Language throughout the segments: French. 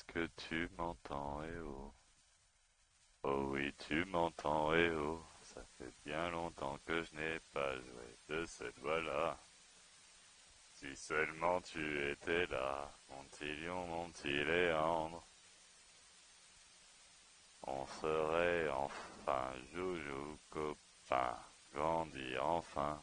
Est-ce que tu m'entends, eh oh? Oh oui, tu m'entends, eh oh. Ça fait bien longtemps que je n'ai pas joué de cette voix-là. Si seulement tu étais là, mon petit lion, mon petit Léandre, on serait enfin joujou copain, grandi enfin.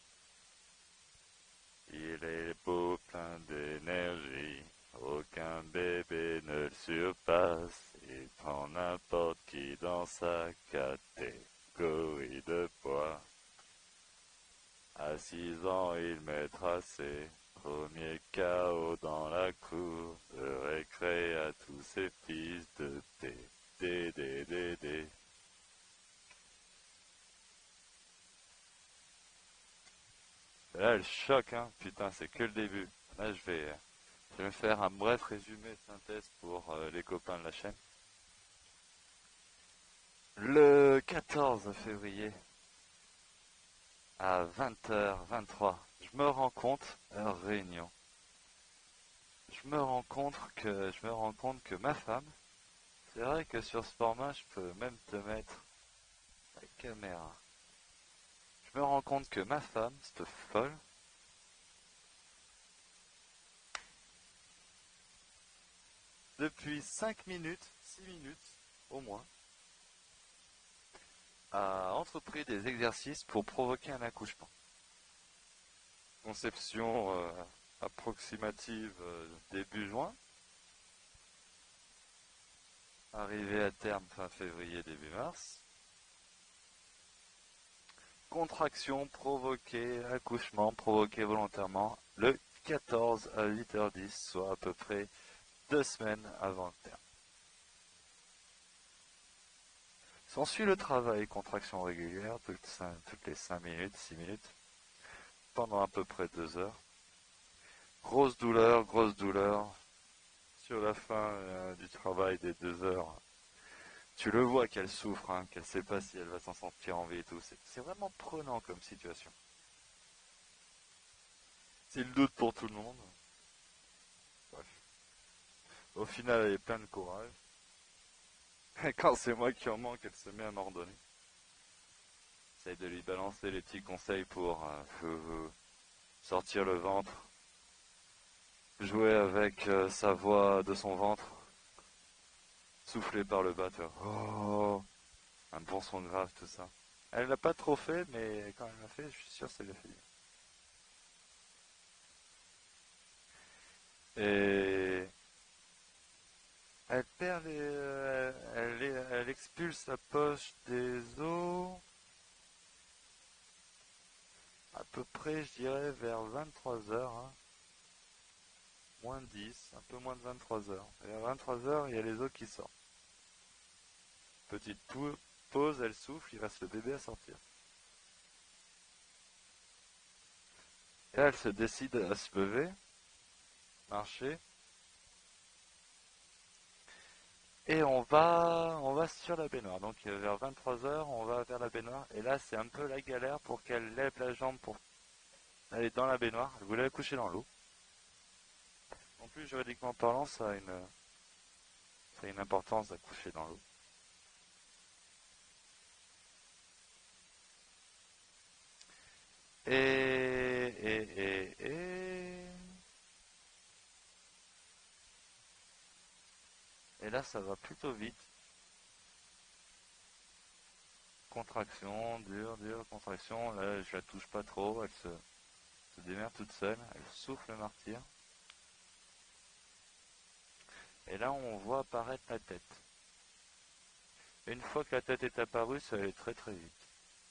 Il est beau, plein d'énergie, aucun bébé ne le surpasse. Il prend n'importe qui dans sa catégorie de poids. À 6 ans, il m'est tracé, premier chaos dans la cour, de récré à tous ses fils de D. Là, le choc, hein, putain, c'est que le début. Là, je vais me faire un bref résumé synthèse pour les copains de la chaîne. Le 14 février à 20h23, je me rends compte, heure réunion, je me rends compte que ma femme, c'est vrai que sur ce format, je peux même te mettre la caméra. Je me rends compte que ma femme, cette folle, depuis 5 minutes, 6 minutes au moins, a entrepris des exercices pour provoquer un accouchement. Conception approximative début juin, arrivée à terme fin février, début mars. Contraction provoquée, accouchement provoqué volontairement le 14 à 8h10, soit à peu près 2 semaines avant le terme. S'ensuit le travail, contraction régulière, toutes les 5 minutes, 6 minutes, pendant à peu près 2 heures. Grosse douleur. Sur la fin du travail des 2 heures, tu le vois qu'elle souffre, hein, qu'elle sait pas si elle va s'en sortir en vie et tout. C'est vraiment prenant comme situation. C'est le doute pour tout le monde. Bref. Au final, elle est pleine de courage. Et quand c'est moi qui en manque, elle se met à m'ordonner. J'essaye de lui balancer les petits conseils pour sortir le ventre, jouer avec sa voix de son ventre, souffler par le bas, tu vois. Oh, un bon son grave, tout ça. Elle l'a pas trop fait, mais quand elle l'a fait, je suis sûr que ça lui a fait du bien. Et elle perd elle expulse la poche des os à peu près, je dirais, vers 23 heures, hein. Moins de 10, un peu moins de 23 heures. Et à 23 heures, il y a les os qui sortent. Petite pause, elle souffle, il reste le bébé à sortir. Et là, elle se décide à se lever, marcher, et on va sur la baignoire. Donc vers 23 heures, on va vers la baignoire. Et là, c'est un peu la galère pour qu'elle lève la jambe pour aller dans la baignoire. Elle voulait coucher dans l'eau. En plus, juridiquement parlant, ça a une importance d'accoucher dans l'eau. Et là, ça va plutôt vite. Contraction, dure, contraction. Là, je la touche pas trop. Elle se démerde toute seule. Elle souffle le martyr. Et là, on voit apparaître la tête. Et une fois que la tête est apparue, ça allait très très vite.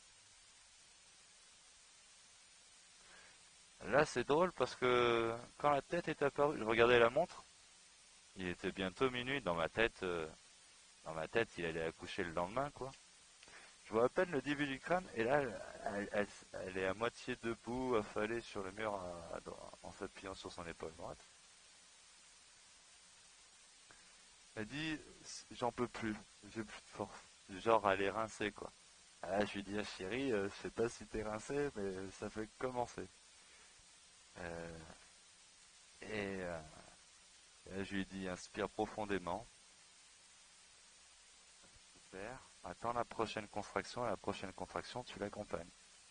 Là, c'est drôle parce que quand la tête est apparue, je regardais la montre. Il était bientôt minuit. Dans ma tête, il allait accoucher le lendemain, quoi. Je vois à peine le début du crâne, et là, elle est à moitié debout, affalée sur le mur, en s'appuyant sur son épaule droite. Elle dit, j'en peux plus, j'ai plus de force. Genre, elle est rincée, quoi. Ah, je lui dis, ah, chérie, je sais pas si t'es rincée, mais ça fait commencer. Euh, et, euh, Là, je lui dis inspire profondément. Super. Attends la prochaine contraction, et la prochaine contraction, tu l'accompagnes.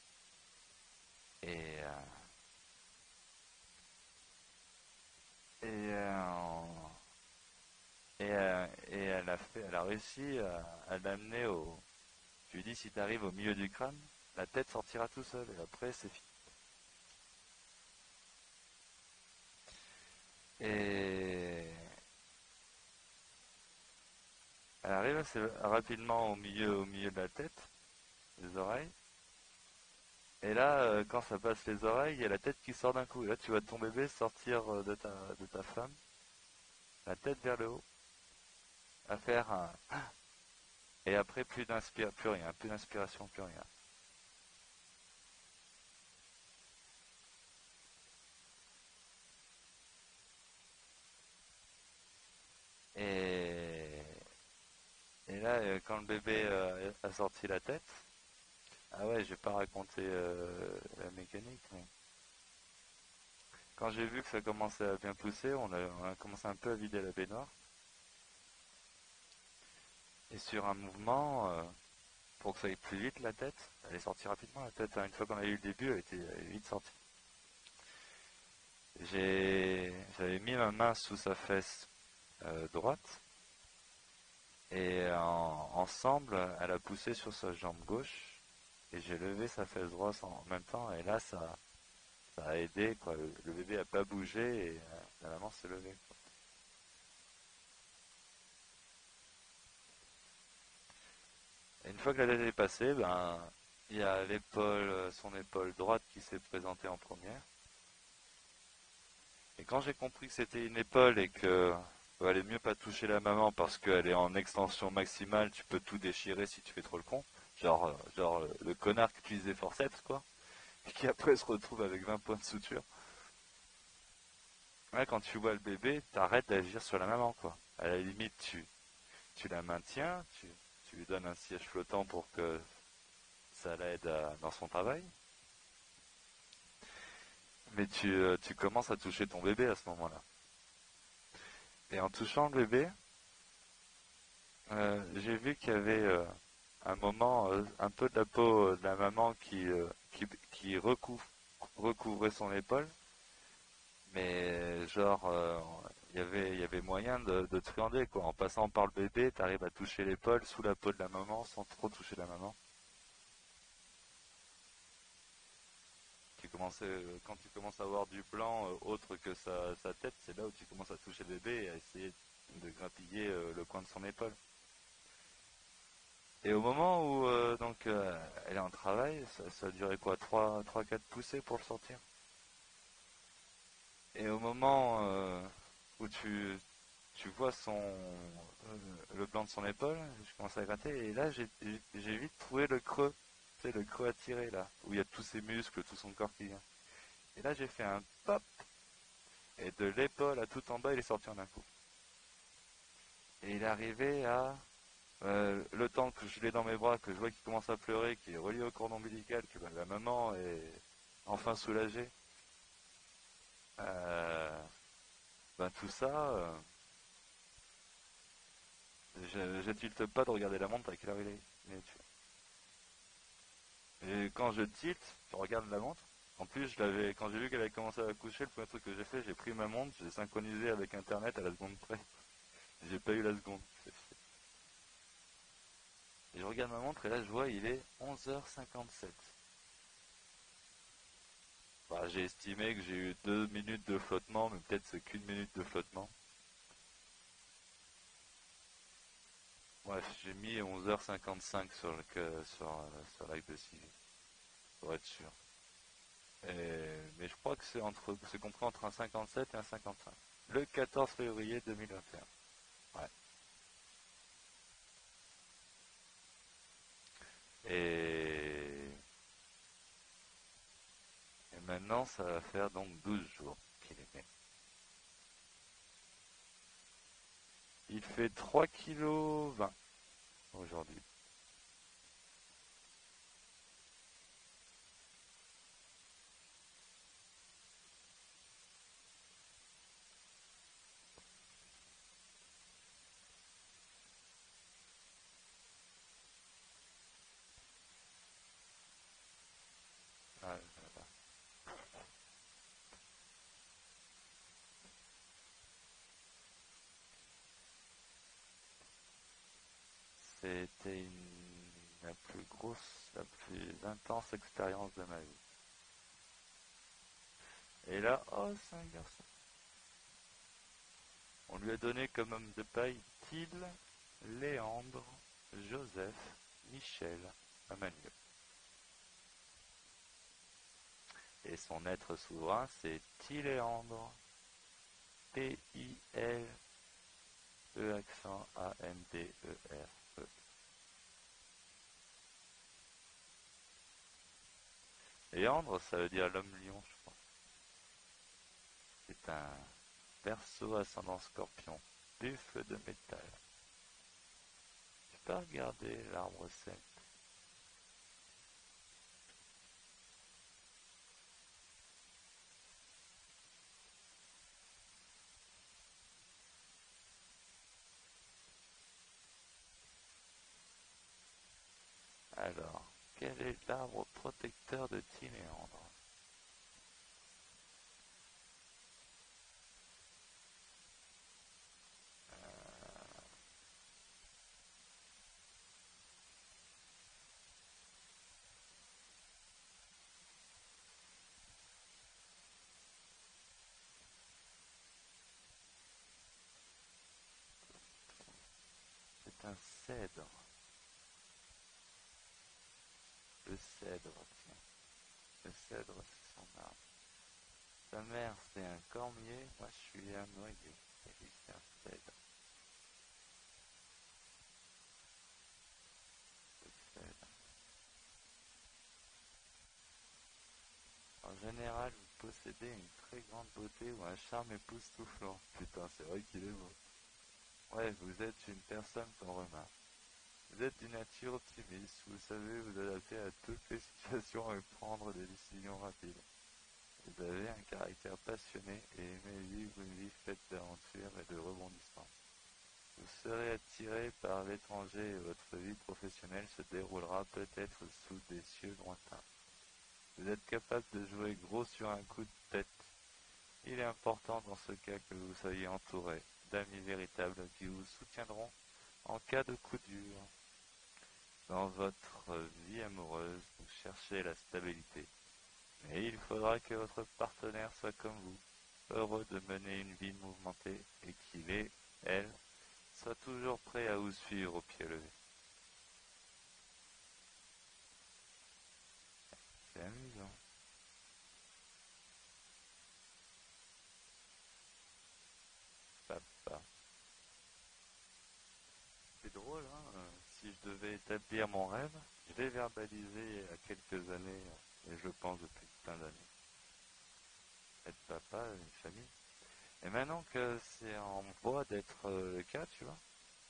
Et, euh, et, euh, et elle a réussi à l'amener au. Je lui dis si tu arrives au milieu du crâne, la tête sortira tout seul et après c'est fini. Et elle arrive assez rapidement au milieu de la tête, des oreilles. Et là, quand ça passe les oreilles, il y a la tête qui sort d'un coup. Et là, tu vois ton bébé sortir de ta femme, la tête vers le haut, à faire un. Et après, plus rien, plus d'inspiration, plus rien. Et, et là, quand le bébé a sorti la tête, ah ouais, je vais pas raconter la mécanique, mais quand j'ai vu que ça commençait à bien pousser, on a commencé un peu à vider la baignoire. Et sur un mouvement, pour que ça aille plus vite, la tête, elle est sortie rapidement, la tête, hein. Une fois qu'on a eu le début, elle est vite sortie. J'avais mis ma main sous sa fesse droite, et ensemble, elle a poussé sur sa jambe gauche, et j'ai levé sa fesse droite en même temps, et là, ça a aidé, quoi. Le bébé a pas bougé, et la maman s'est levée, quoi. Et une fois que la tête est passée, ben, il y a son épaule droite qui s'est présentée en première. Et quand j'ai compris que c'était une épaule et que valait mieux pas toucher la maman parce qu'elle est en extension maximale, tu peux tout déchirer si tu fais trop le con. Genre le connard qui utilise des forceps, quoi. Et qui après se retrouve avec 20 points de suture. Ouais, quand tu vois le bébé, t'arrêtes d'agir sur la maman, quoi. À la limite, tu la maintiens, tu lui donnes un siège flottant pour que ça l'aide dans son travail. Mais tu commences à toucher ton bébé à ce moment-là. Et en touchant le bébé, j'ai vu qu'il y avait un moment un peu de la peau de la maman qui recouvrait son épaule, mais genre il y avait moyen de triander quoi. En passant par le bébé, tu arrives à toucher l'épaule sous la peau de la maman sans trop toucher la maman. Quand tu commences à avoir du blanc autre que sa tête, c'est là où tu commences à toucher le bébé et à essayer de grappiller le coin de son épaule. Et au moment où elle est en travail, ça a duré quoi, trois, 4 poussées pour le sortir. Et au moment où tu vois le blanc de son épaule, je commence à gratter et là j'ai vite trouvé le creux, tu sais, le creux à tirer là, où il y a tous ses muscles, tout son corps qui vient. Et là j'ai fait un pop et de l'épaule à tout en bas il est sorti en un coup. Et il est arrivé à le temps que je l'ai dans mes bras, que je vois qu'il commence à pleurer, qu'il est relié au cordon ombilical, que la maman est enfin soulagée. Euh, ben tout ça, je tilte pas de regarder la montre à quelle heure il est. Et quand je tilte, je regarde la montre. En plus, quand j'ai vu qu'elle avait commencé à coucher, le premier truc que j'ai fait, j'ai pris ma montre, j'ai synchronisé avec internet à la seconde près. J'ai pas eu la seconde. Et je regarde ma montre et là je vois il est 11h57. Bah, j'ai estimé que j'ai eu 2 minutes de flottement, mais peut-être c'est qu'une minute de flottement. Bref, j'ai mis 11h55 sur l'acte de suivi, pour être sûr. Mais je crois que c'est compris entre un 57 et un 55. Le 14 février 2021. Ouais. Et, et maintenant, ça va faire donc 12 jours qu'il est né. Il fait 3,20 kg aujourd'hui. C'était la plus grosse, la plus intense expérience de ma vie. Et là, oh, c'est un garçon. On lui a donné comme homme de paille Till, Léandre, Joseph, Michel, Emmanuel. Et son être souverain, c'est Tiléandre. P-I-L, E accent A-N-D-E-R-E. Léandre, ça veut dire l'homme lion, je crois. C'est un perso ascendant scorpion, buffle de métal. Tu peux regarder l'arbre celte. Alors, quel est l'arbre protecteur de Tiléandre? C'est un cèdre. Le cèdre, tiens. Le cèdre, c'est son arbre. Sa mère, c'est un cormier. Moi, je suis un noyer. Et lui, c'est un cèdre. Le cèdre. En général, vous possédez une très grande beauté ou un charme époustouflant. Putain, c'est vrai qu'il est beau. Ouais, vous êtes une personne qu'on remarque. Vous êtes d'une nature optimiste, vous savez vous adapter à toutes les situations et prendre des décisions rapides. Vous avez un caractère passionné et aimez vivre une vie faite d'aventures et de rebondissements. Vous serez attiré par l'étranger et votre vie professionnelle se déroulera peut-être sous des cieux lointains. Vous êtes capable de jouer gros sur un coup de tête. Il est important dans ce cas que vous soyez entouré d'amis véritables qui vous soutiendront en cas de coup dur. Dans votre vie amoureuse, vous cherchez la stabilité. Mais il faudra que votre partenaire soit comme vous, heureux de mener une vie mouvementée et qu'il est, elle, soit toujours prêt à vous suivre au pied levé. C'est amusant. Papa. C'est drôle, hein, si je devais établir mon rêve, je l'ai verbalisé il y a quelques années, et je le pense depuis plein d'années. Être papa, une famille. Et maintenant que c'est en voie d'être le cas, tu vois,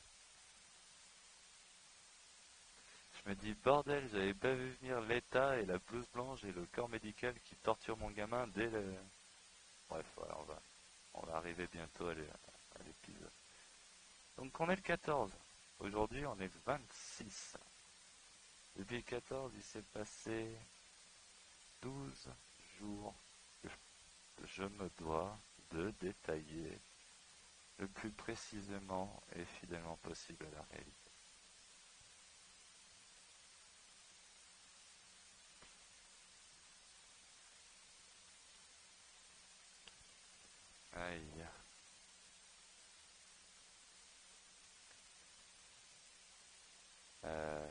je me dis, bordel, j'avais pas vu venir l'État et la blouse blanche et le corps médical qui torture mon gamin dès le... Bref, voilà, on va arriver bientôt à l'épisode. Donc on est le 14. Aujourd'hui, on est le 26. Depuis le 14, il s'est passé 12 jours que je me dois de détailler le plus précisément et fidèlement possible à la réalité. Aïe. Euh,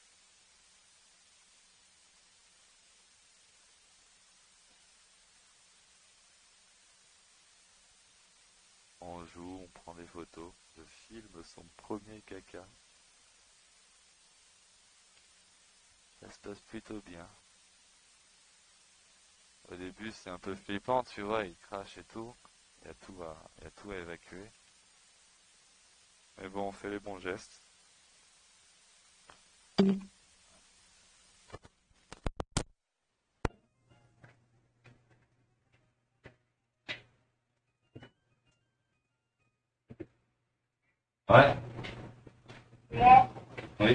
on joue, on prend des photos, je filme son premier caca. Ça se passe plutôt bien. Au début, c'est un peu flippant, tu vois, il crache et tout. Il y a tout à évacuer. Mais bon, on fait les bons gestes. Ouais. Oui.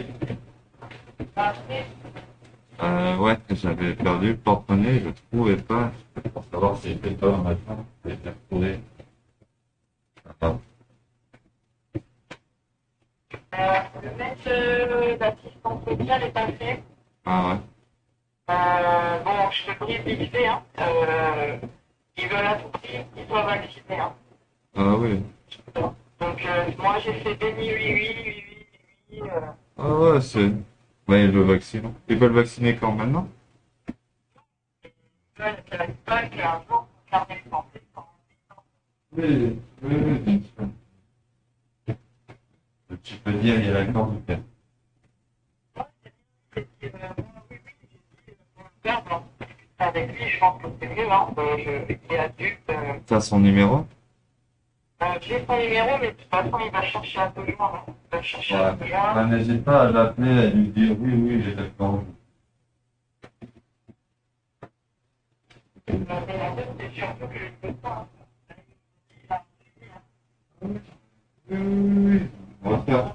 Ouais, j'avais perdu le porte-monnaie, je ne trouvais pas. Pour savoir si j'étais pas dans ma chambre, j'ai été retrouvé. Ah. d'assistance sociale est passée. Ah ouais. Bon, je te prie vite fait, hein. Ils veulent à tout prix qu'ils soient vaccinés, hein. Ah oui. Donc, moi, j'ai fait béni, oui, oui, oui, oui, oui, oui. Ah ouais, c'est. Ouais, le vaccin. Ils veulent vacciner quand maintenant? Ils veulent qu'un jour, carnet de santé, Oui, oui, oui, bien sûr. Tu peux dire, il y a l'accord du père. avec lui, je pense que c'est mieux, hein. Il est adulte. T'as son numéro? J'ai son numéro, mais de toute façon, il va chercher à te joindre, hein. Il va chercher à te Ouais. joindre. Bah, n'hésite pas à l'appeler et à lui dire oui, oui, j'ai d'accord. Mais en fait, c'est surtout que je peux pas. Oui, oui, oui. On va faire.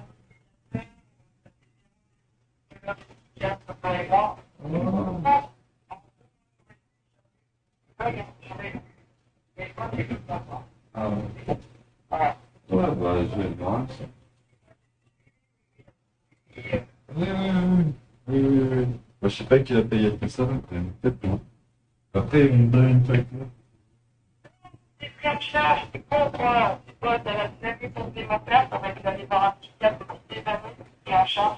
Ah ouais. Ouais, bah, je vais le voir. Oui, oui, oui. Oui, oui, oui. Bah, je sais pas qui a payé tout ça, donc peut-être pas. Après, ils me donnent une facture. C'est plein de charges, c'est con, quoi. C'est quoi, t'as la semaine complémentaire, ça va être d'aller voir un psychiatre de toutes les années, qui est en charge.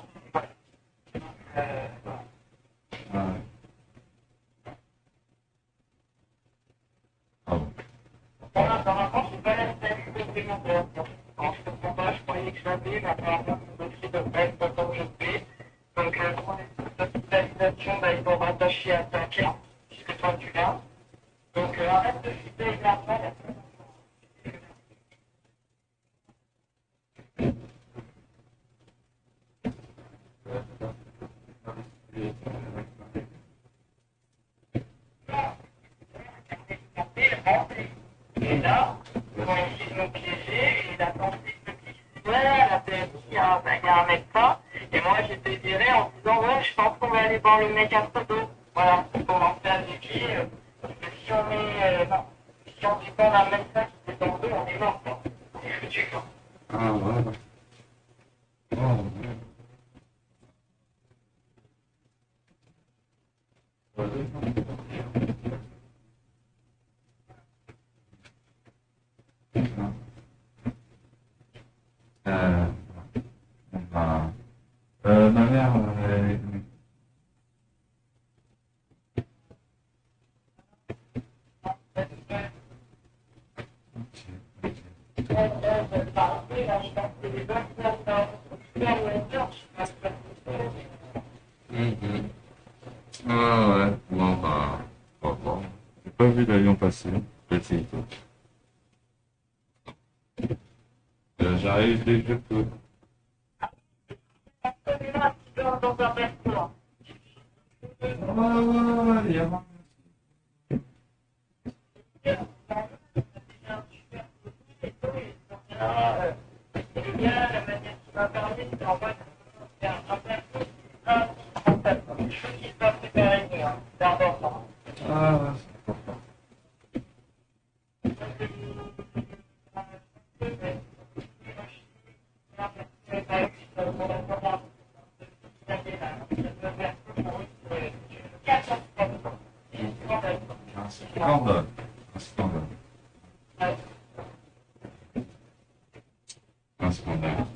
Ah ouais. Ah bon. Normalement, j'ai pas la semaine complémentaire. Alors, je comprends pas, je croyais que je l'avais, mais apparemment, mon dossier devrait être pas comme je fais. Donc, pour les hospitalisations, bah, ils vont rattacher à 5 ans, puisque toi, tu l'as. Donc, arrête de filer les enfants. Et là, ils vont essayer de me piéger et d'attendre de me glisser. Ouais, la PMI, il y a un médecin. Et moi, j'étais viré en disant, ouais, je pense qu'on va aller voir le mec à photo. Voilà, pour commencer à lui. Parce que si on est, non, si on dépend d'un médecin qui est dans le dos, on est mort, quoi. On est foutu, quoi. Ah ouais. Oh, ouais. Euh, bah, ma mère, mhm. Ah ouais, bon, bah, bon. J'ai pas vu l'avion passer. Petit. J'arrive dès que je peux. Ouais, ouais, ouais, il y a Ah, ouais, c'est important. Un scandale. Un scandale. Un scandale.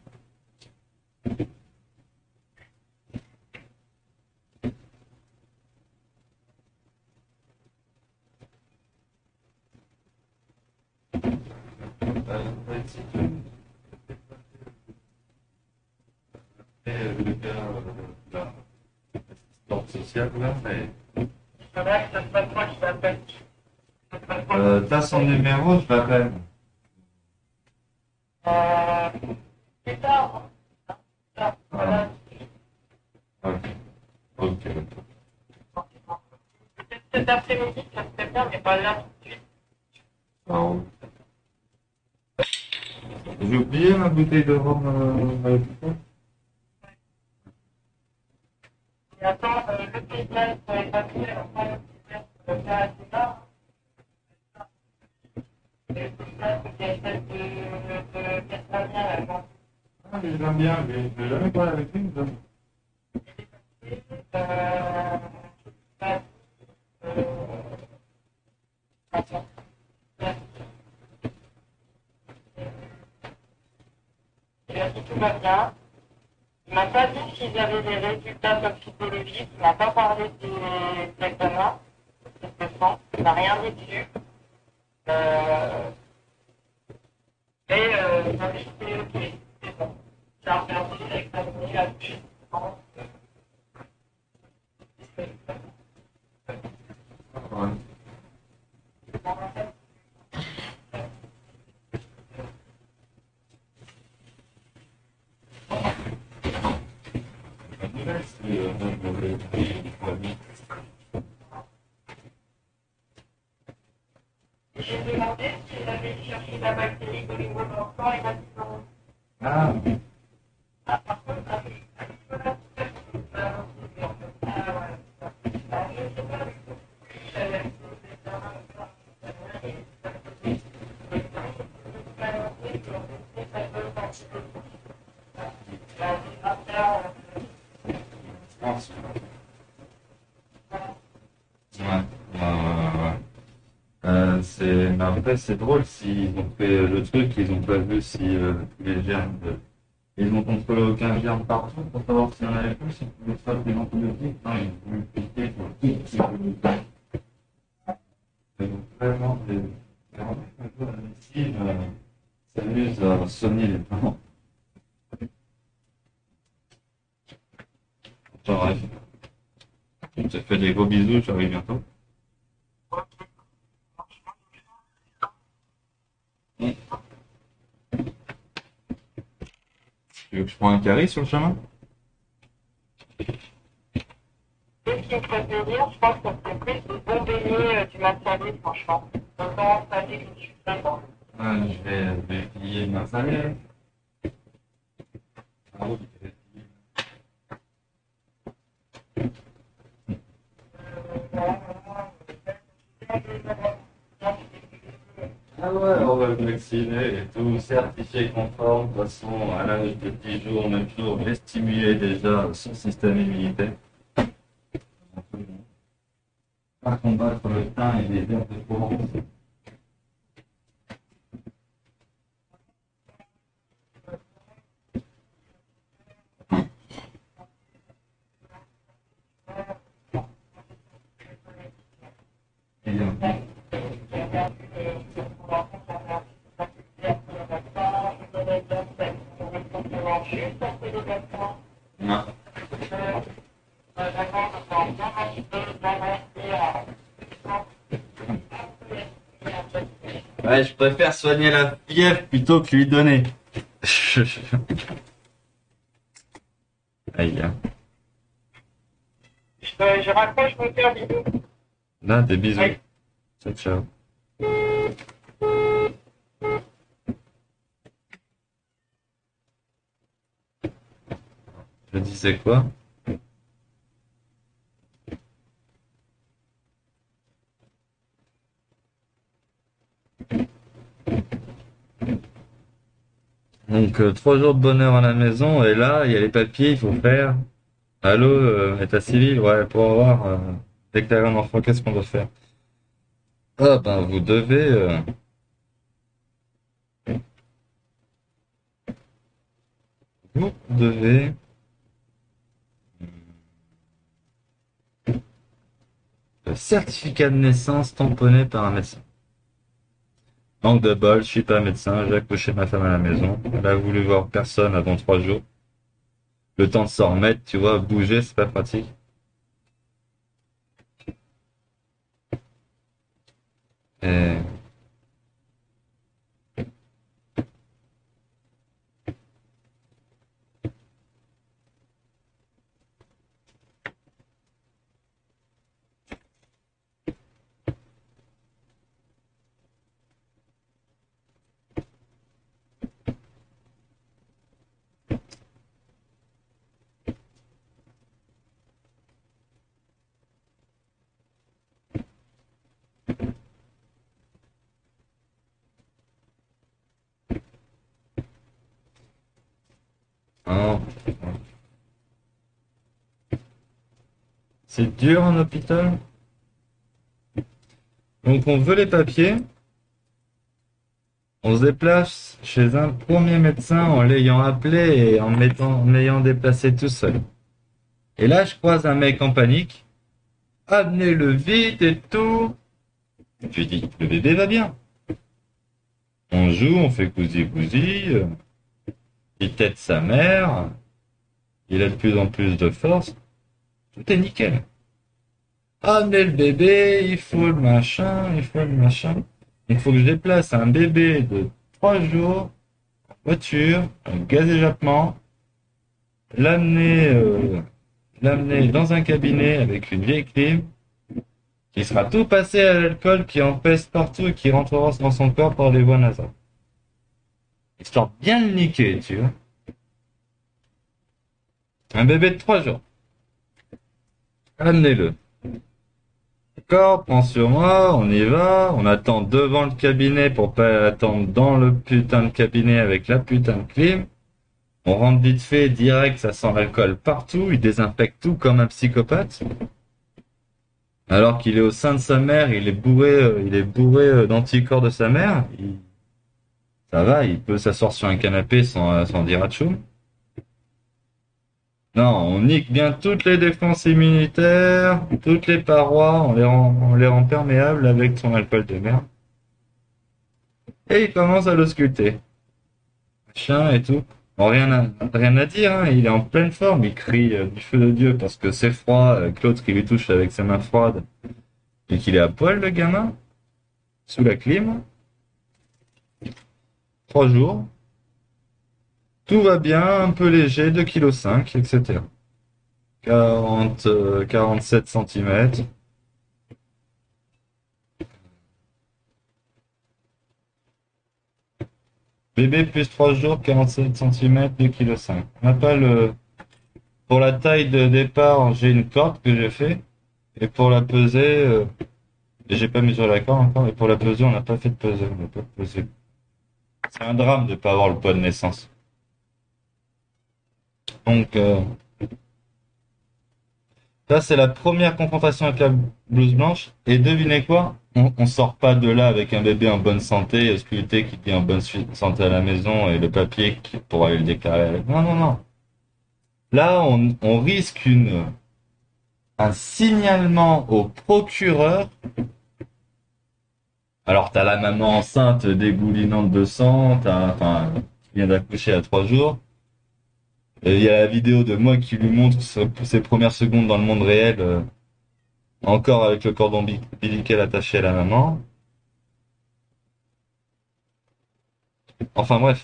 Le gars, l'assistante sociale, là, mais. T'as son numéro, je l'appelle. Ah, ok. Ok, ok. Cet après-midi, ça serait bien, mais pas là tout de suite. Ah, ouais. J'ai oublié ma bouteille de rhum à l'hôpital. Et attends, le paysage pour les papiers, enfin, le paysage, c'est là. Le paysage, c'est celle de Castagnat, là, non. Ah, mais je l'aime bien, mais je n'ai jamais parlé avec lui. Euh, attends. Il a dit tout va bien. Il m'a pas dit s'ils avaient des résultats toxicologiques. Il m'a pas parlé des examens. Il m'a rien dit dessus. Et il m'a dit que c'était ok. C'est bon. J'ai regardé avec la bouche à bouche. Ouais. La nouvelle, c'est J'ai demandé s'il avait cherché la bactérie de l'humour d'enfant. Il m'a dit non. ah, Ah, par contre, ça fait je pense. Ouais, ouais, ouais, ouais. Mais après, c'est drôle s'ils ont fait le truc, ils n'ont pas vu si tous les germes. Ils n'ont contrôlé aucun germe partout pour savoir s'il y en avait plus, s'ils pouvaient faire des antibiotiques. Non, ils ont voulu piquer pour tout ce qu'ils voulaient. C'est vraiment des. Vraiment, un peu la médecine s'amuse à soigner les gens. Enfin, bref. Je te fais des gros bisous, j'arrive bientôt. Tu veux que je prends un carré sur le chemin? ce qui me ferait plaisir. Je pense que c'est plus de bons beignets du Massalé, franchement. Autant salé que sucré. Ah, je vais plier ma salade. Ah oui, je vais plier. Ah ouais, on va le vacciner et tout, certifié conforme, de toute façon, à l'âge de 10 jours, 9 jours, j'ai stimulé déjà son système immunitaire. Pas combattre le teint et les vers de Provence. Et bien. Non. Ouais, je préfère soigner la fièvre plutôt que lui donner. Aïe, hein. Je raccroche mon cœur, bisous. Là, des bisous. Oui. Ciao, ciao. Je disais quoi? Donc, 3 jours de bonheur à la maison, et là, il y a les papiers, il faut faire. Allô, état civil, ouais, pour avoir déclarer un enfant, qu'est-ce qu'on doit faire? Ah, ben, vous devez, le certificat de naissance tamponné par un médecin. Manque de bol, je suis pas médecin, j'ai accouché ma femme à la maison. Elle a voulu voir personne avant 3 jours. Le temps de s'en remettre, tu vois, bouger, c'est pas pratique. Et Non. C'est dur en hôpital. Donc on veut les papiers. On se déplace chez un premier médecin en l'ayant appelé et en l'ayant déplacé tout seul. Et là, je croise un mec en panique. Amenez-le vite et tout. Je lui dis, le bébé va bien. On joue, on fait cousi-cousi. Il tète sa mère. Il a de plus en plus de force. Tout est nickel. Amenez le bébé, il faut le machin, il faut le machin. Il faut que je déplace un bébé de 3 jours, en voiture, un gaz échappement, l'amener dans un cabinet avec une vieille clim, qui sera tout passé à l'alcool, qui empeste partout et qui rentrera dans son corps par les voies nasales. Histoire de bien le niquer, tu vois. Un bébé de 3 jours. Amenez-le. D'accord, prends sur moi, on y va, on attend devant le cabinet pour pas attendre dans le putain de cabinet avec la putain de clim. On rentre vite fait, direct, ça sent l'alcool partout, il désinfecte tout comme un psychopathe. Alors qu'il est au sein de sa mère, il est bourré d'anticorps de sa mère. Ça va, il peut s'asseoir sur un canapé sans dire atchoum. Non, on nique bien toutes les défenses immunitaires, toutes les parois, on les rend perméables avec son alcool de merde. Et il commence à l'ausculter. Machin et tout. Bon, rien à dire, hein, il est en pleine forme, il crie du feu de Dieu parce que c'est froid, que l'autre qui lui touche avec ses mains froides, et qu'il est à poil le gamin, sous la clim. 3 jours. Tout va bien, un peu léger, 2,5 kg, etc. 47 cm. Bébé plus 3 jours, 47 cm, 2,5 kg. On n'a pas le... Pour la taille de départ, j'ai une corde que j'ai fait. Et pour la peser, et j'ai pas mesuré la corde encore, et pour la peser, on n'a pas fait de peser. On n'a pas pesé. C'est un drame de pas avoir le poids de naissance. Donc, ça, c'est la première confrontation avec la blouse blanche. Et devinez quoi? On sort pas de là avec un bébé en bonne santé, sculpté qui dit en bonne santé à la maison et le papier qui pourra aller le déclarer. Non, non, non. Là, on risque un signalement au procureur. Alors, t'as la maman enceinte dégoulinante de sang, qui vient d'accoucher à 3 jours. Et il y a la vidéo de moi qui lui montre ses premières secondes dans le monde réel, encore avec le cordon ombilical attaché à la maman. Enfin bref.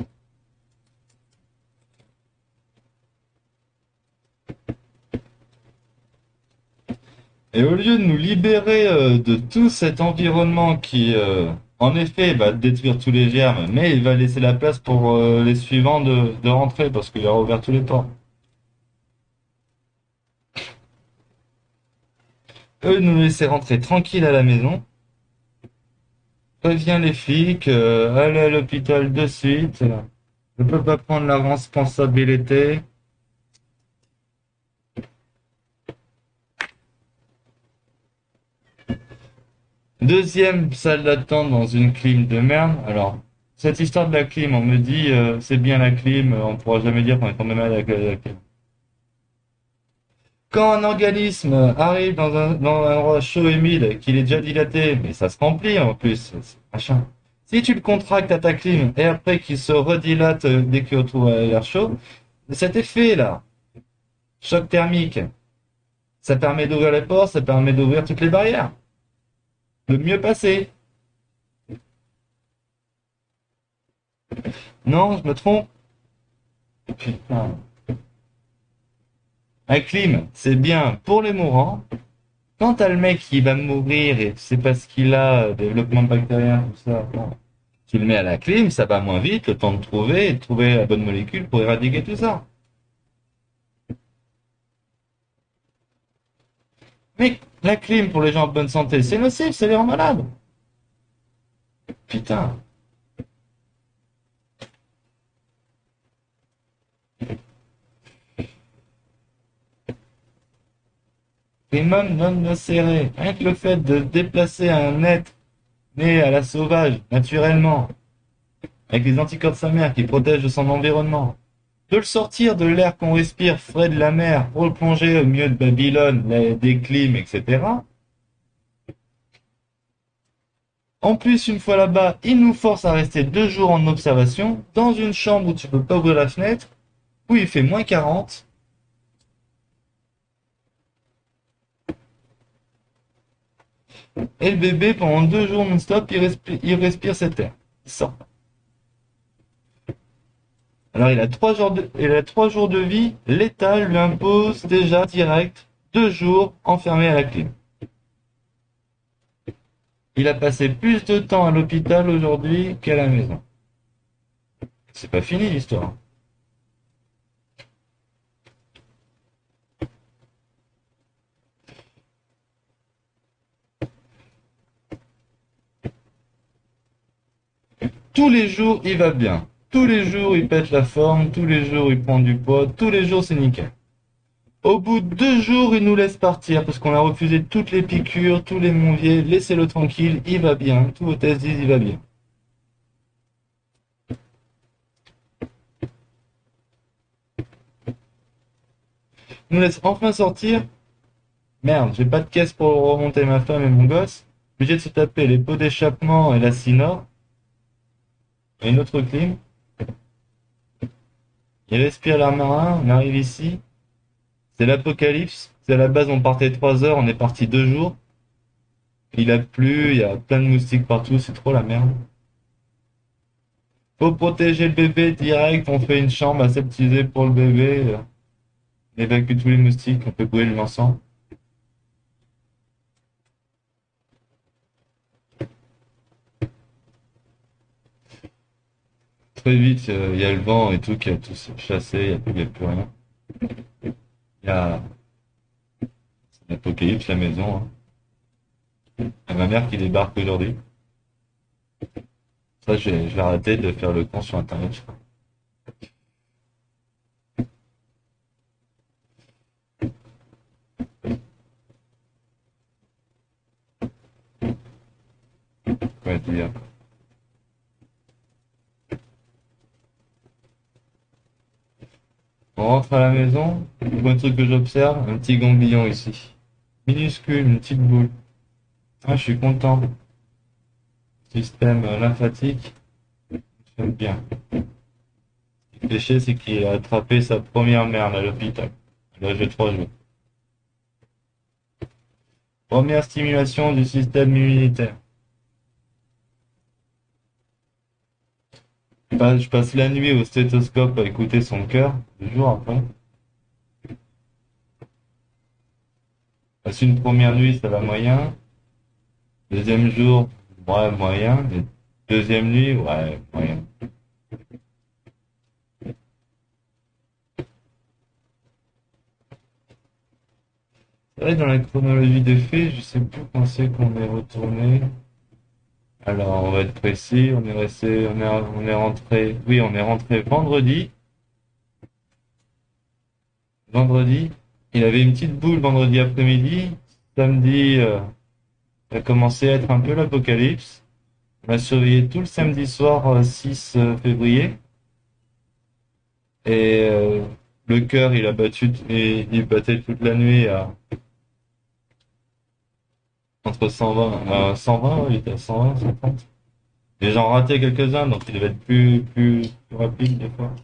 Et au lieu de nous libérer de tout cet environnement qui, en effet, va détruire tous les germes, mais il va laisser la place pour les suivants de rentrer parce qu'il aura ouvert tous les ports. Eux nous laisser rentrer tranquille à la maison. Préviens les flics, allez à l'hôpital de suite. Je peux pas prendre la responsabilité. Deuxième salle d'attente dans une clim de merde. Alors, cette histoire de la clim, on me dit c'est bien la clim, on pourra jamais dire qu'on est tombé malade avec la clim. Quand un organisme arrive dans un endroit chaud et humide, qu'il est déjà dilaté, mais ça se remplit en plus, machin. Si tu le contractes à ta clim et après qu'il se redilate dès qu'il retrouve l'air chaud, cet effet là, choc thermique, ça permet d'ouvrir les portes, ça permet d'ouvrir toutes les barrières. De mieux passer. Non, je me trompe. Putain. Un clim, c'est bien pour les mourants. Quand t'as le mec qui va mourir et c'est parce qu'il a développement bactérien, tout ça, bon, tu le mets à la clim, ça va moins vite, le temps de trouver et de trouver la bonne molécule pour éradiquer tout ça. Mais la clim pour les gens en bonne santé, c'est nocif, ça les rend malades. Putain. primum non nocere. Rien que le fait de déplacer un être né à la sauvage, naturellement, avec les anticorps de sa mère qui protègent de son environnement, de le sortir de l'air qu'on respire frais de la mer pour le plonger au milieu de Babylone, des clims, etc. En plus, une fois là-bas, il nous force à rester 2 jours en observation, dans une chambre où tu peux pas ouvrir la fenêtre, où il fait -40. Et le bébé, pendant 2 jours non-stop, il respire cet air. Il sort. Alors il a 3 jours de vie, l'État lui impose déjà direct 2 jours enfermé à la clim. Il a passé plus de temps à l'hôpital aujourd'hui qu'à la maison. C'est pas fini l'histoire. Tous les jours, il va bien. Tous les jours, il pète la forme. Tous les jours, il prend du poids. Tous les jours, c'est nickel. Au bout de 2 jours, il nous laisse partir parce qu'on a refusé toutes les piqûres, tous les monviers. Laissez-le tranquille, il va bien. Tous vos tests disent il va bien. Il nous laisse enfin sortir. Merde, j'ai pas de caisse pour remonter ma femme et mon gosse. Obligé de se taper les pots d'échappement et la Sinor. Et une autre clim. Il respire l'air marin, on arrive ici. C'est l'apocalypse. C'est à la base, on partait 3 heures, on est parti 2 jours. Il a plu, il y a plein de moustiques partout, c'est trop la merde. Faut protéger le bébé direct, on fait une chambre aseptisée pour le bébé. On évacue tous les moustiques, on fait brûler l'encens. Très vite, il y a le vent et tout qui a tout chassé, il n'y a plus rien. Il y a l'apocalypse, la maison. Hein. Il y a ma mère qui débarque aujourd'hui. Ça, je vais arrêter de faire le con sur Internet, je crois. Quoi dire? On rentre à la maison, le premier truc que j'observe, un petit ganglion ici. Minuscule, une petite boule. Ah, je suis content. Système lymphatique, j'aime bien. Le péché, c'est qu'il a attrapé sa première merde à l'hôpital, à l'âge de 3 jours. Première stimulation du système immunitaire. Je passe la nuit au stéthoscope à écouter son cœur, 2 jours après. Passe une première nuit, ça va moyen. Deuxième jour, ouais, moyen. Et deuxième nuit, ouais, moyen. C'est vrai, dans la chronologie des faits, je sais plus quand c'est qu'on est retourné. Alors, on va être précis, on est resté, on est rentré, oui, on est rentré vendredi. Vendredi, il avait une petite boule vendredi après-midi. Samedi, ça a commencé à être un peu l'apocalypse. On a surveillé tout le samedi soir 6 février. Et le cœur, il a battu, il battait toute la nuit à entre 120, 120, il était à 120, 130. Et j'en ratais quelques-uns, donc il devait être plus rapide des fois.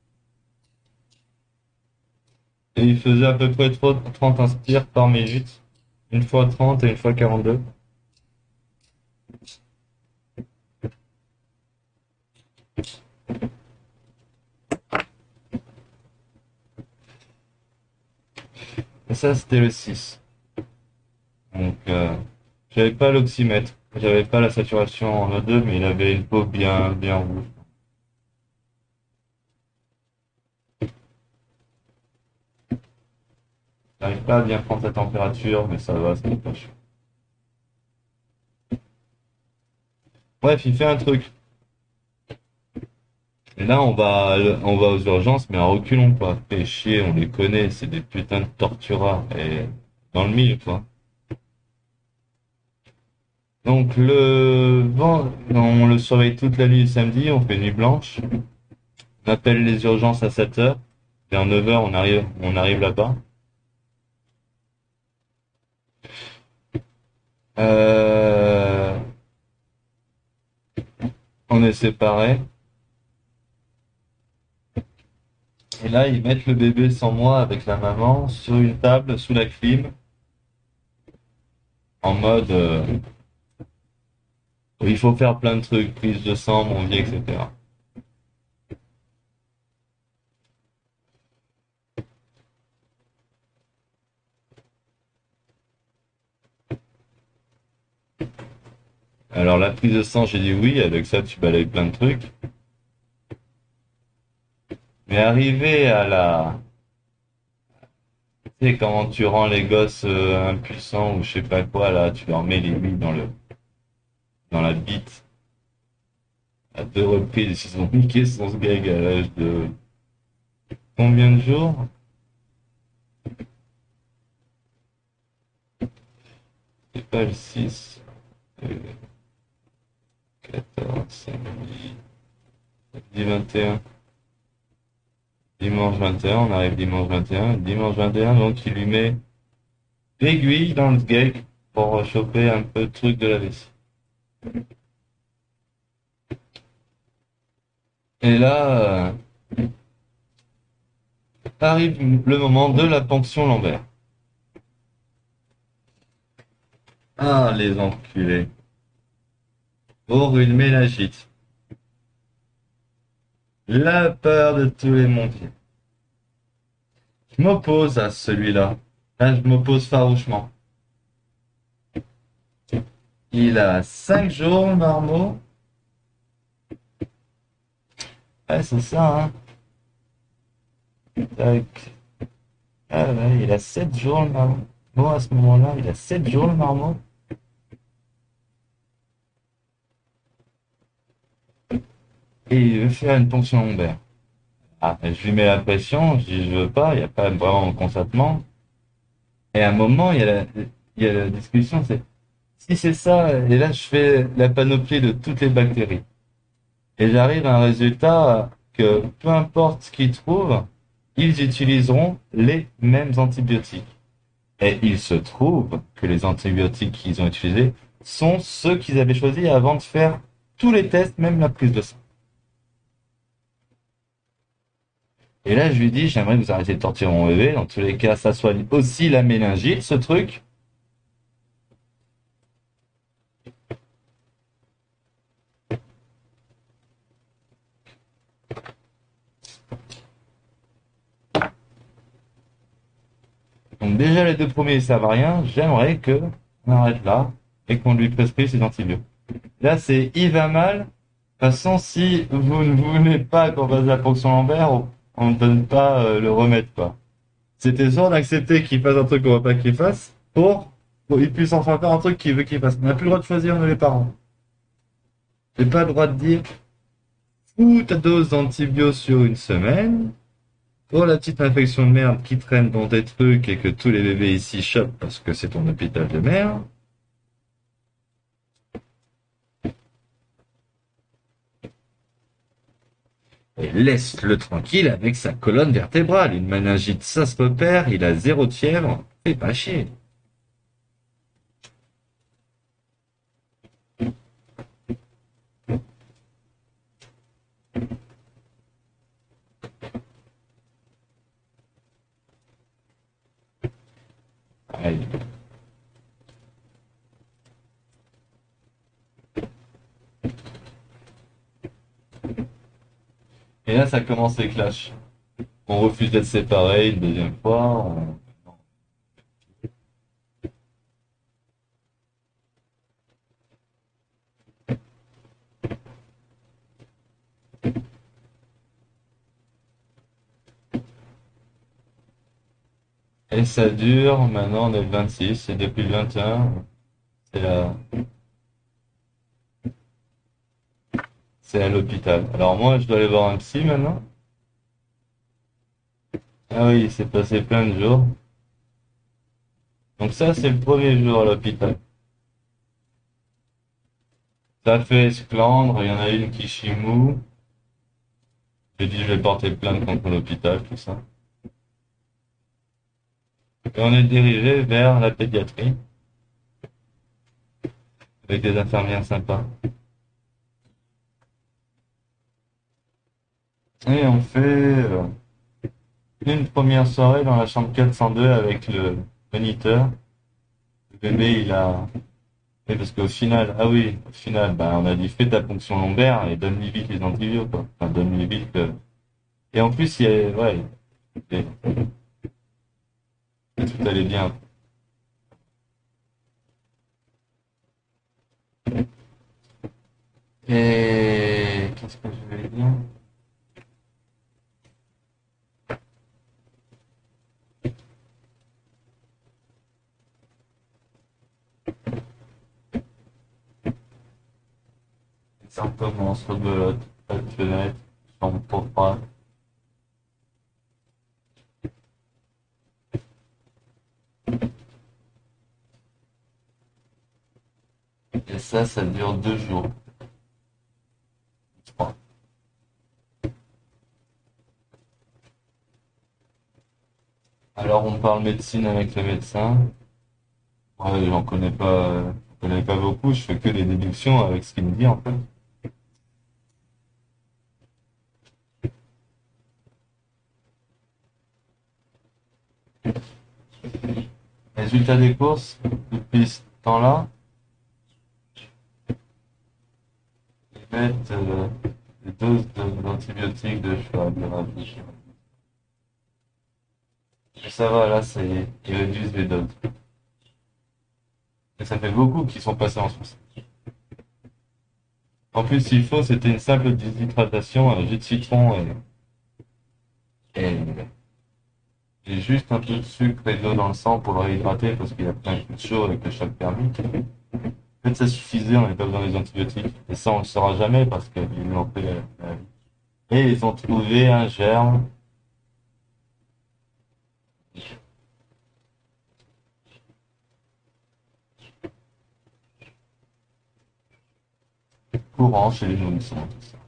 Et il faisait à peu près 30 inspires par minute. Une fois 30 et une fois 42. Et ça, c'était le 6. Donc, j'avais pas l'oxymètre. J'avais pas la saturation en O2, mais il avait une peau bien rouge. J'arrive pas à bien prendre sa température, mais ça va, c'est pas chaud. Bref, il fait un truc. Et là, on va aux urgences, mais à reculons, quoi. Fait chier, on les connaît, c'est des putains de torturats. Et dans le mille, quoi. Donc on le surveille toute la nuit le samedi, on fait nuit blanche. On appelle les urgences à 7h. Vers 9h, on arrive là-bas. Euh, on est séparés. Et là, ils mettent le bébé sans moi avec la maman sur une table sous la clim, en mode où il faut faire plein de trucs, prise de sang, mon vie, etc. Alors la prise de sang, j'ai dit oui, avec ça tu balayes plein de trucs. Mais arrivé à la... Tu sais, quand tu rends les gosses impuissants ou je sais pas quoi, là, tu leur mets les billes dans la bite. À 2 reprises, ils ont piqué son sgeg à l'âge de combien de jours? C'est pas le 6, le 14, samedi, samedi 21. Dimanche 21, on arrive dimanche 21. Dimanche 21, donc il lui met l'aiguille dans le sgeg pour choper un peu de truc de la vessie. Et là, arrive le moment de la ponction lombaire. Ah, les enculés. Pour une méningite. La peur de tous les mondiaux. Je m'oppose à celui-là. Là, je m'oppose farouchement. Il a 5 jours, Marmot. Ouais, c'est ça, hein. Tac. Ah ouais, il a 7 jours, le Marmot. Bon, à ce moment-là, il a 7 jours, le Marmot. Et il veut faire une ponction lombaire. Ah, je lui mets la pression, je dis je veux pas, il n'y a pas vraiment de consentement. Et à un moment, il y a la discussion, c'est si c'est ça, et là je fais la panoplie de toutes les bactéries. Et j'arrive à un résultat que peu importe ce qu'ils trouvent, ils utiliseront les mêmes antibiotiques. Et il se trouve que les antibiotiques qu'ils ont utilisés sont ceux qu'ils avaient choisis avant de faire tous les tests, même la prise de sang. Et là, je lui dis, j'aimerais que vous arrêtiez de torturer mon bébé. Dans tous les cas, ça soigne aussi la méningite, ce truc. Donc déjà, les 2 premiers, ça va rien. J'aimerais que on arrête là et qu'on lui prescrive ses antibiotiques. Là, c'est il va mal. De toute façon, si vous ne voulez pas qu'on fasse la ponction lombaire, on ne donne pas le remède, quoi. C'était sûr d'accepter qu'il fasse un truc qu'on veut pas qu'il fasse pour qu'il puisse enfin faire un truc qu'il veut qu'il fasse. On n'a plus le droit de choisir, nous les parents. J'ai pas le droit de dire fous ta dose d'antibio sur une semaine pour la petite infection de merde qui traîne dans tes trucs et que tous les bébés ici chopent parce que c'est ton hôpital de merde. Et laisse-le tranquille avec sa colonne vertébrale. Une méningite, ça se repère, il a 0 de fièvre. Fais pas chier. Aïe. Et là, ça commence les clashs. On refuse d'être séparés une deuxième fois. Et ça dure, maintenant on est le 26, et depuis le 21, c'est la... c'est à l'hôpital. Alors moi, je dois aller voir un psy maintenant. Ah oui, il s'est passé plein de jours. Donc ça, c'est le premier jour à l'hôpital. Ça fait esclandre, il y en a une qui chimou. J'ai dit je vais porter plainte contre l'hôpital, tout ça. Et on est dirigé vers la pédiatrie, avec des infirmières sympas. Et on fait une première soirée dans la chambre 402 avec le moniteur. Le bébé, il a... Oui, parce qu'au final, ah oui, au final, bah, on a dit fais ta ponction lombaire et donne-lui vite les antibiotiques, quoi. Enfin, donne-lui vite. Et en plus, il y a... Ouais, et- tout allait bien. Et qu'est-ce que je vais dire? Ça recommence, rebelote, pas de fenêtre, chambre trop froide. Et ça dure 2 jours. 3. Alors on parle médecine avec le médecin. Ouais, j'en connais pas beaucoup, je fais que des déductions avec ce qu'il me dit en fait. Résultat des courses, depuis ce temps-là, ils mettent des doses d'antibiotiques de choix, de radiation. Et ça va, là, ils réduisent les doses. Et ça fait beaucoup qui sont passés en Suisse. En plus, s'il faut, c'était une simple déshydratation, un jus de citron et, et juste un peu de sucre et d'eau dans le sang pour le réhydrater parce qu'il a pris un coup de chaud avec le choc thermique. En fait, ça suffisait, on n'avait pas besoin des antibiotiques. Et ça, on le saura jamais parce qu'ils l'ont fait la vie. Et ils ont trouvé un germe courant chez les nourrissons, tout ça.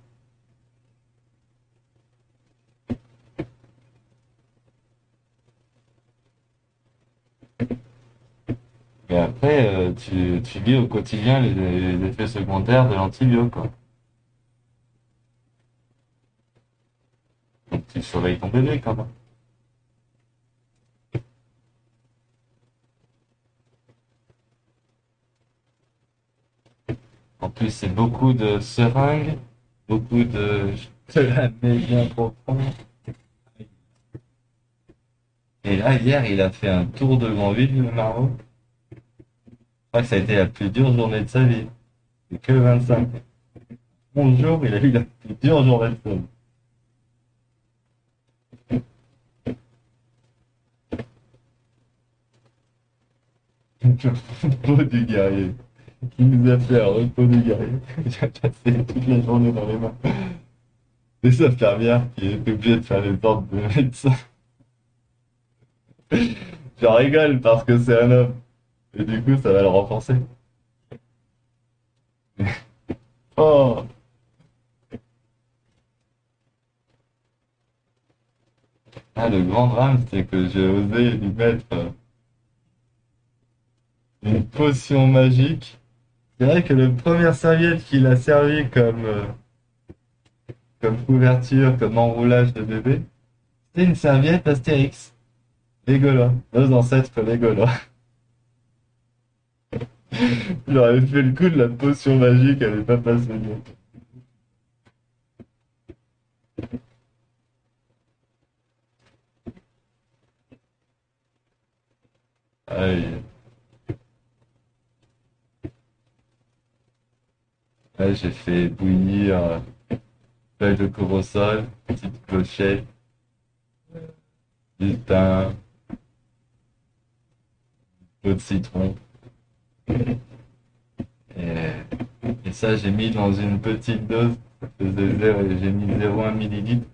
Et après, tu vis au quotidien les effets secondaires de l'antibio, quoi. Donc tu surveilles ton bébé quand même. En plus, c'est beaucoup de seringues, beaucoup de la bien profond. Et là, hier, il a fait un tour de grand vide, le Marot. Je crois que ça a été la plus dure journée de sa vie. C'est que 25. 11 jours, il a eu la plus dure journée de sa vie. Le repos du guerrier. Qui nous a fait un repos du guerrier. J'ai passé toute la journée dans les mains. Des infirmières qui étaient obligées de faire les ordres de médecin. J'en rigole parce que c'est un homme. Et du coup, ça va le renforcer. Oh! Ah, le grand drame, c'est que j'ai osé lui mettre une potion magique. C'est vrai que la première serviette qu'il a servi comme couverture, comme enroulage de bébé, c'était une serviette Astérix. Legolas. Nos ancêtres Legolas. J'aurais fait le coup de la potion magique, elle est pas passée bien. Aïe. Là, j'ai fait bouillir feuille de corosol, petite clochette, du thym, eau de citron. Et, et ça, j'ai mis dans une petite dose. J'ai mis 0,1 millilitre,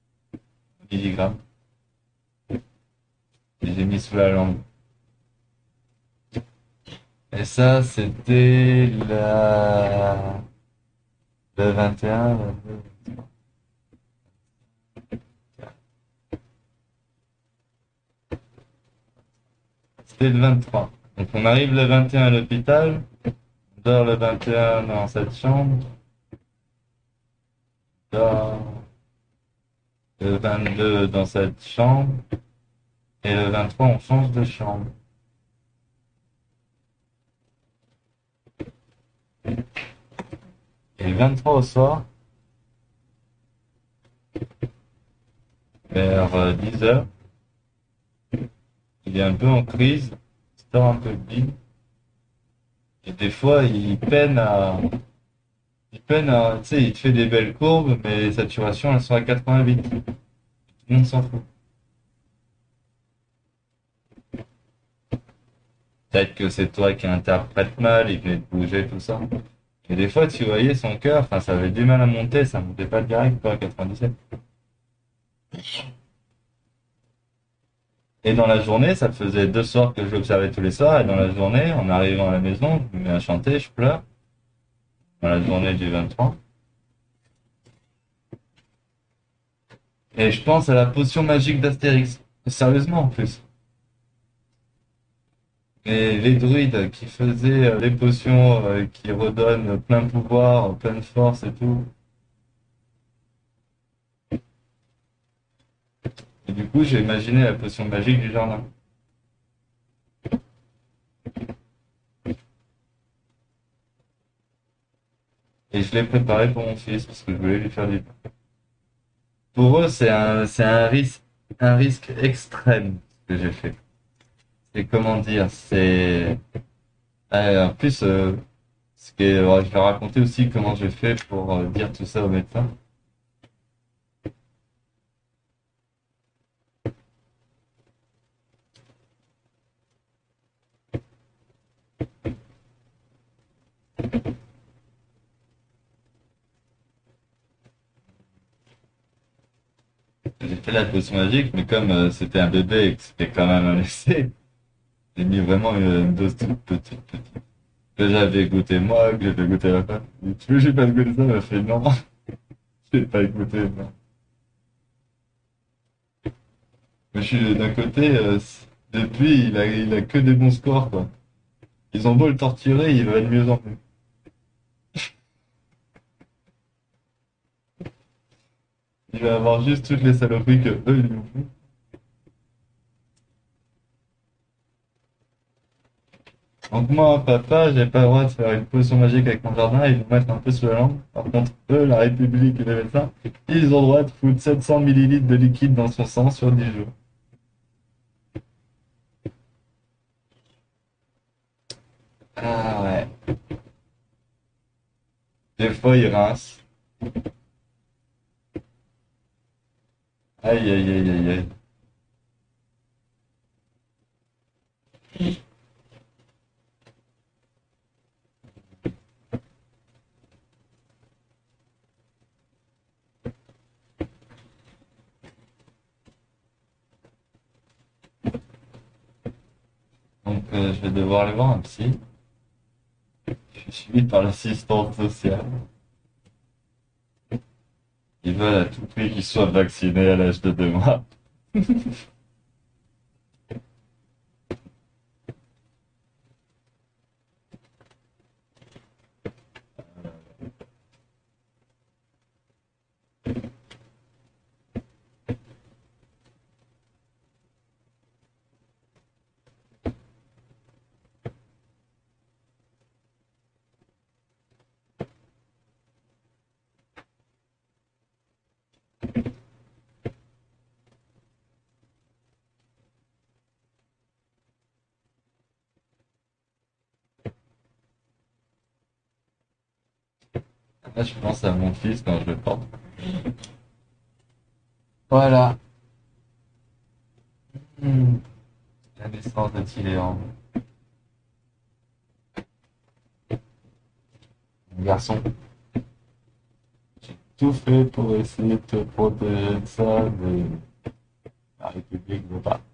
milligramme. Et j'ai mis sous la langue. Et ça, c'était le 21, 22. C'était le 23. Donc on arrive le 21 à l'hôpital, on dort le 21 dans cette chambre, on dort le 22 dans cette chambre, et le 23 on change de chambre. Et le 23 au soir, vers 10 heures, il est un peu en crise, il sort un peu de bile, et des fois tu sais, il te fait des belles courbes, mais les saturations elles sont à 88. Tout le monde s'en fout. Peut-être que c'est toi qui interprètes mal, il venait de bouger, tout ça. Et des fois, tu voyais son cœur, enfin, ça avait du mal à monter, ça montait pas direct, quoi, à 97. Et dans la journée, ça faisait 2 soirs que je l'observais tous les soirs, et dans la journée, en arrivant à la maison, je me mets à chanter, je pleure, dans la journée du 23. Et je pense à la potion magique d'Astérix. Sérieusement, en plus. Et les druides qui faisaient les potions qui redonnent plein pouvoir, pleine force et tout. Et du coup, j'ai imaginé la potion magique du jardin. Et je l'ai préparé pour mon fils parce que je voulais lui faire du bien. Pour eux, un risque extrême ce que j'ai fait. C'est comment dire, en plus, je vais raconter aussi comment j'ai fait pour dire tout ça au médecin. J'ai fait la potion magique, mais comme c'était un bébé et que c'était quand même un essai, j'ai mis vraiment une dose toute petite. Que j'avais goûté moi, que j'avais goûté la femme. Tu veux, j'ai pas goûté ça, elle m'a fait non, j'ai pas goûté, non. Mais je suis d'un côté, depuis, il a que des bons scores, quoi. Ils ont beau le torturer, il va de mieux en mieux. Il va avoir juste toutes les saloperies que eux, ils lui ont fait. Donc moi, papa, j'ai pas le droit de faire une potion magique avec mon jardin, ils vont mettre un peu sur la langue. Par contre, eux, la République et les médecins, ils ont le droit de foutre 700 millilitres de liquide dans son sang sur 10 jours. Ah ouais. Des fois, ils rincent. Aïe, aïe, aïe, aïe, aïe. Donc, je vais devoir aller voir un psy. Je suis suivi par l'assistante sociale. Ils veulent à tout prix qu'il soit vacciné à l'âge de 2 mois. Là, je pense à mon fils quand je le porte. Voilà. La naissance de Tiléan. Mon garçon. J'ai tout fait pour essayer de te protéger de ça, mais la République ne veut pas.